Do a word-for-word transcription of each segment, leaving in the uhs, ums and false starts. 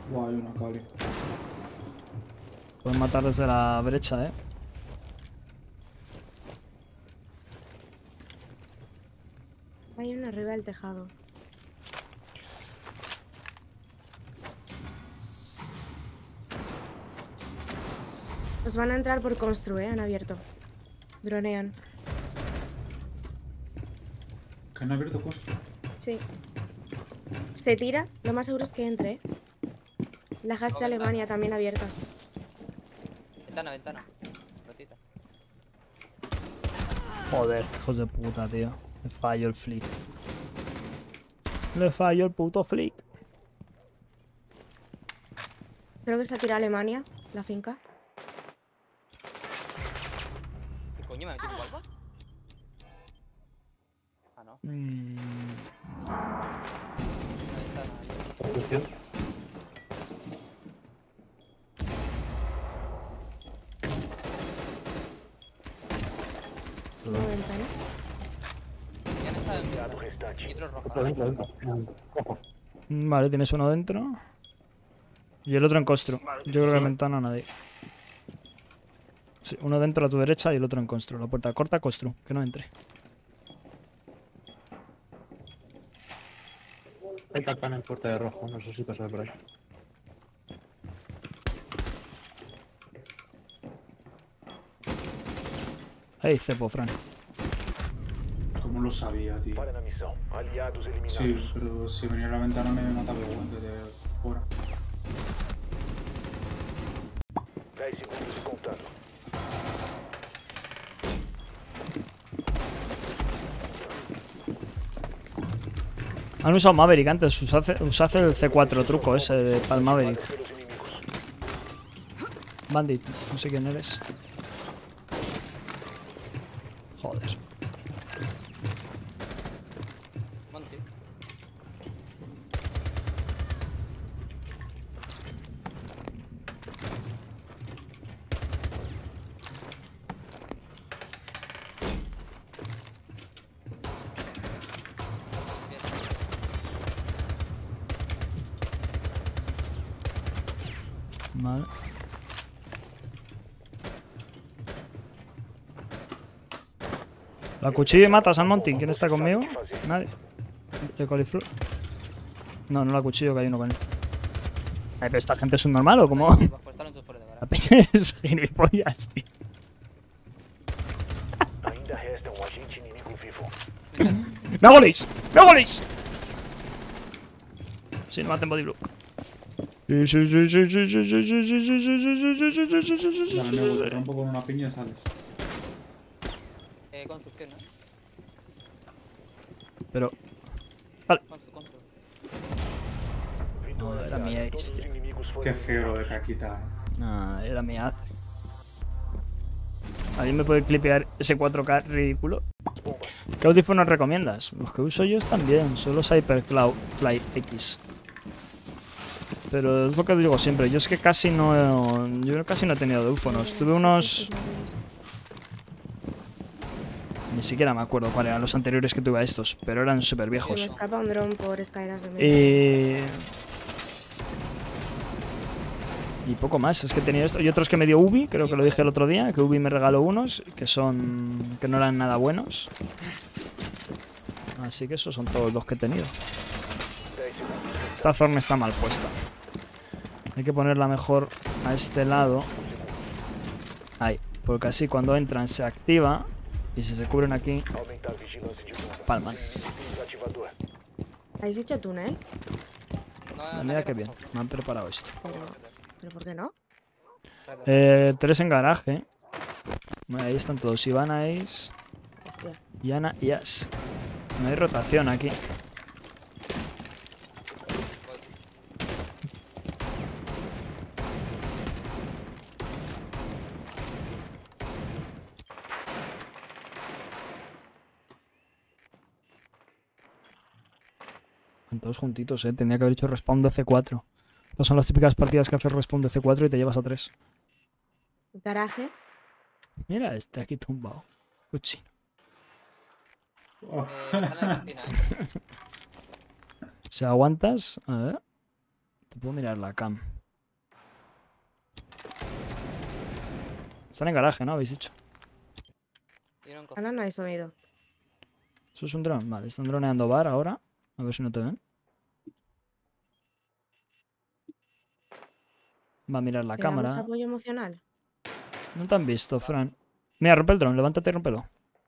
Buah, hay una Cali. Pueden matar desde la brecha, eh. Hay uno arriba del tejado. Nos van a entrar por construir, ¿eh? Han abierto. Dronean. ¿Que han abierto costo? Sí. Se tira, lo más seguro es que entre, ¿eh? La gas de Alemania también abierta. Ventana, ventana. Rotita. Joder, hijos de puta, tío. Le fallo el flick. Le fallo el puto flick. Creo que se ha tirado Alemania, la finca. ¿Qué coño me ha metido un Walpa? Ah, no. Mm. La ventana. Atención. Una ventana. ¿Quién está en nitro roja? Dentro, dentro, dentro. Cojo. Vale, tienes uno dentro. Y el otro en constru. Yo creo que en ventana nadie. Sí, uno dentro a tu derecha y el otro en constru. La puerta corta, constru. Que no entre. Hay Capcán en puerta de rojo, no sé si pasa por ahí. Ahí, cepo, Fran. ¿Cómo lo sabía, tío? Sí, pero si venía a la ventana me mataba igual desde fuera. Han usado Maverick antes. Usad, usad el C cuatro truco ese para el Maverick. Bandit, no sé quién eres. Joder. Monty. Vale. La cuchilla y matas al Monty. ¿Quién está conmigo? Nadie. ¿De coliflor? No, no la cuchillo, que hay uno con él. Ay, pero esta gente es un normal o cómo. Pues pues están en tus fuera de La cara. peña es gilipollas, tío. ¡Me hagoléis! ¡Me hagoléis! Sí, no maten body block. Sí, sí, sí, sí, sí, sí, sí, sí, sí, sí, sí, sí, sí, sí, sí, sí, sí, Dale, me sí. rompo con una piña y sales. Eh, construcción, ¿no? Pero. Constru, constru. No, era mi ace, tío. Qué feo lo de Caquita. No, era mi ace. ¿Alguien me puede clipear ese cuatro K ridículo? ¿Qué audífonos recomiendas? Los que uso yo están bien, son los Hypercloud Fly X. Pero es lo que digo siempre, yo es que casi no he, yo casi no he tenido audífonos. Tuve unos... Ni siquiera me acuerdo cuáles eran los anteriores que tuve a estos, pero eran súper Se me viejos. escapa un dron por escaleras de medio. Y... Y poco más, es que he tenido esto. Y otros que me dio Ubi, creo que lo dije el otro día, que Ubi me regaló unos, que son... que no eran nada buenos. Así que esos son todos los que he tenido. Esta Thorn está mal puesta. Hay que ponerla mejor a este lado. Ahí, porque así cuando entran se activa. Y si se cubren aquí, palman. ¿Habéis hecho túnel? No, Mira qué bien, me han preparado esto. Pero, ¿pero por qué no? Eh, tres en garaje. Ahí están todos. Ivana, Ace, Hostia. y Ana y As. No hay rotación aquí. Están todos juntitos, eh. Tendría que haber hecho respawn de C cuatro. Estas son las típicas partidas que haces respawn de C cuatro y te llevas a tres. Garaje. Mira este aquí tumbado. Cochino. Oh. Eh, está en la cantina, ¿eh? Si aguantas, a ver. Te puedo mirar la cam. Están en garaje, ¿no? Habéis dicho. Ahora no hay sonido. ¿Eso es un dron? Vale, están droneando bar ahora. A ver si no te ven. Va a mirar la ¿Le damos cámara. apoyo emocional? No te han visto, Fran. Mira, rompe el dron, levántate y rómpelo.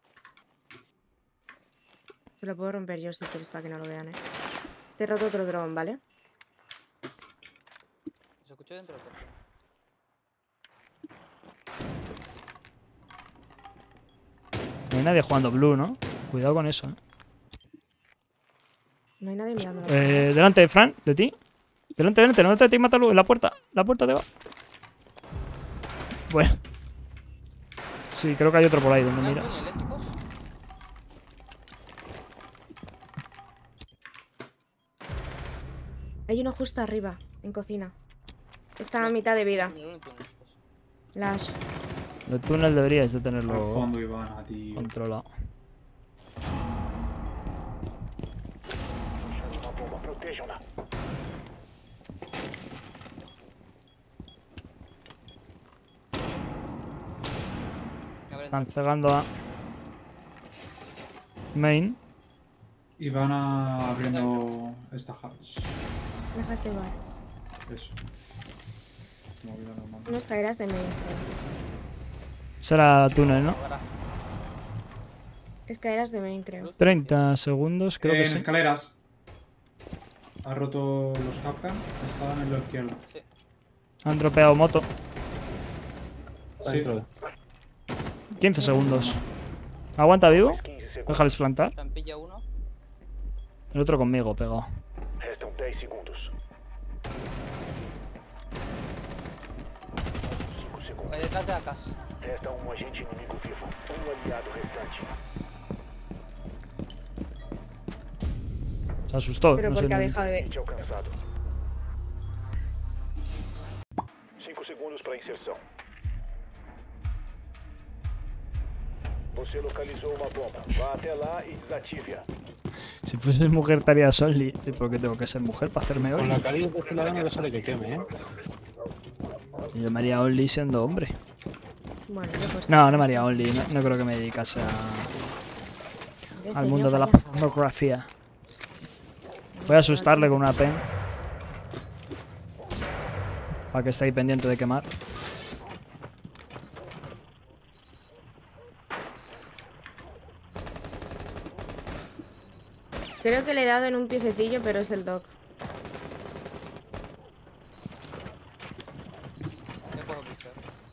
Se lo puedo romper yo si quieres para que no lo vean, eh. Te he roto otro dron, ¿vale? Se escuchó dentro del coche. No hay nadie jugando blue, ¿no? Cuidado con eso, eh. No hay nadie mirando. Eh, delante, Fran, de ti. Delante, delante, delante de ti, mátalo en la puerta. La puerta de abajo. Bueno. Sí, creo que hay otro por ahí donde miras. eléctricos? Hay uno justo arriba, en cocina. Está a mitad de vida. Lash. El túnel deberíais de Al tenerlo fondo, Ivana, tío. controlado. Están cegando a main. Ivana abriendo esta house. Déjate bar. Eso. Movida normal. Unos caerás de medio. Será túnel, ¿no? Escaleras de main, creo. treinta segundos, creo Eh, que en sí. escaleras. Ha roto los capcan. Estaban en la izquierda. Han dropeado moto. Sí. Dentro. quince segundos. ¿Aguanta vivo? Déjales plantar. Se han pillado uno. El otro conmigo, pegado. Restam dez segundos. cinco segundos. Ahí detrás de la casa. Resta um agente inimigo vivo. Um aliado restante. Se asustó. Pero no sé porque ha ni- dejado de... Hit alcançado. cinco segundos para inserção. Você localizou uma bomba. Vá até lá e desative-a. Si fueses mujer estarías only. Sí, ¿por qué tengo que ser mujer para hacerme Con only? la calidad de este lado no dejaré que queme, ¿eh? Yo me haría only siendo hombre. Bueno, yo pues... No, no me haría only. No, no creo que me dedicase a, al mundo de la pornografía. Voy a asustarle con una pen. Para que esté ahí pendiente de quemar. Creo que le he dado en un piececillo, pero es el doc. ¿Qué puedo buscar?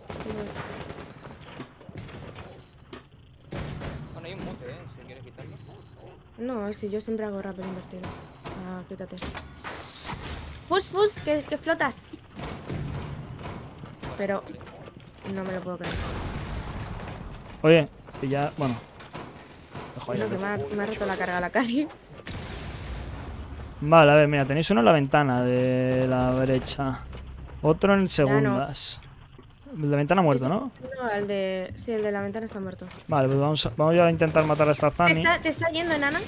Bueno, hay un mute, eh, si quieres quitarlo. No, si yo siempre hago rappel invertido. Ah, quítate. ¡Fus, fus! ¡Que, que flotas! Pero no me lo puedo creer. Oye, pilla. Bueno. Dejo ahí No, el que me ha, me ha roto la carga la Cali. Vale, a ver, mira, tenéis uno en la ventana de la derecha. Otro en segundas. El de la ventana muerto, ¿no? No, el de... Sí, el de la ventana está muerto. Vale, pues vamos a, vamos a intentar matar a esta ¿Te Zami. está, ¿Te está yendo, enana?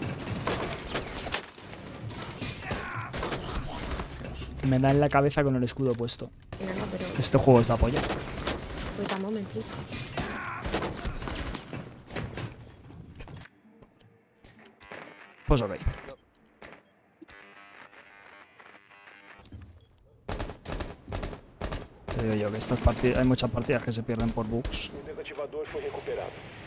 Me da en la cabeza con el escudo puesto. Enana, pero... Este juego es de apoyo. Wait a moment, please. Pues ok. Te digo yo que estas partidas, hay muchas partidas que se pierden por bugs. O desativador foi recuperado.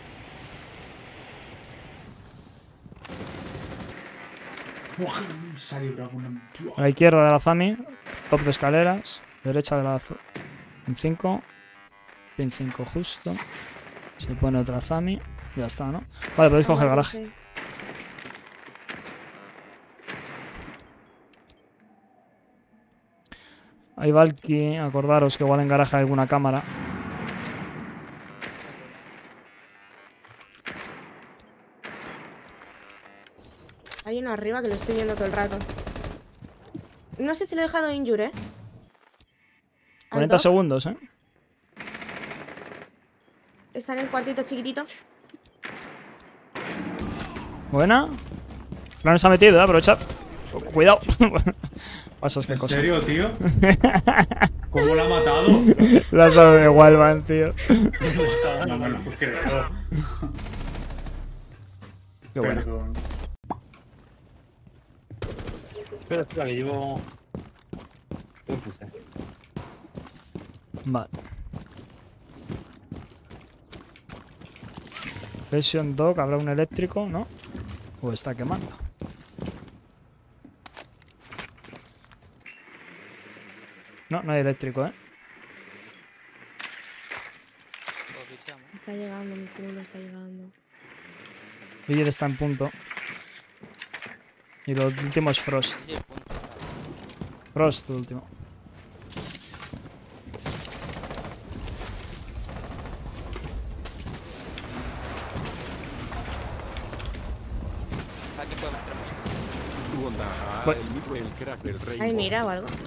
Buah, sale bravo. una- A la izquierda de la Zami, top de escaleras, derecha de la Z- en cinco, pin cinco justo. Se pone otra Zami, ya está, ¿no? Vale, podéis coger el garaje. Hay Valky, acordaros que igual en garaje hay alguna cámara. Hay uno arriba que lo estoy viendo todo el rato. No sé si lo he dejado injure, ¿eh? Al cuarenta doc. segundos, ¿eh? Está en el cuartito chiquitito. Buena. Fran se ha metido, ¿eh? Aprovechad. Cuidado. Pasas qué ¿En cosa. serio, tío? ¿Cómo la ha matado? La has dado de Wildman, tío. No me lo puedo creer. Qué bueno. Perdón. Espera, espera, que llevo... ¿Qué puse? Vale. Presión Dog, habrá un eléctrico, ¿no? O está quemando. No, no hay eléctrico, ¿eh? Lo bicheamos. Está llegando, mi culo está llegando. Vigil está en punto. Y lo último es Frost. Sí, punto. Frost, último. Aquí podemos entrar. Pues- Ay, mira o algo.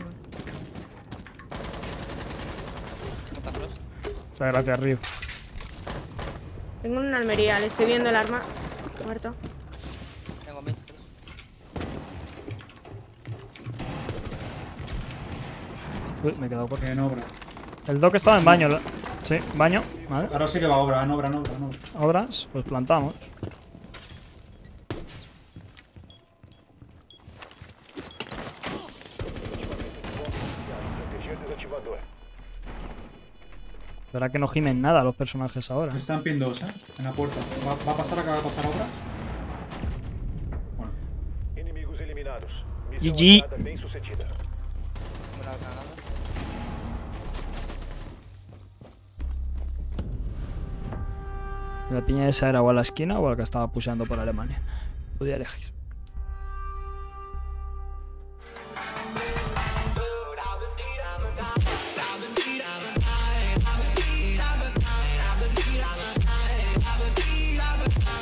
¿No está Frost? Muchas gracias, Ryu. Tengo una almería, le estoy viendo el arma. Muerto. Tengo veintitrés. Uy, me he quedado por... En obra. El Doc estaba en baño. ¿lo? Sí, baño. Vale. Ahora sí que va a obra, en obra, en obra, en obra. Obras, pues plantamos. Verá que no gimen nada los personajes ahora. Están pin dos, ¿eh? En la puerta. ¿Va, va a pasar a que va a pasar obra? Bueno. Inimigos eliminados. G G. aliada bem sucedida. Una granada. La piña esa era o a la esquina o a la que estaba pusheando por Alemania. Podía elegir. I've been